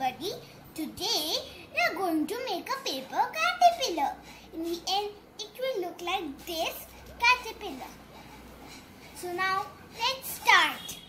everybody. Today we are going to make a paper caterpillar. In the end, it will look like this caterpillar. So now let's start.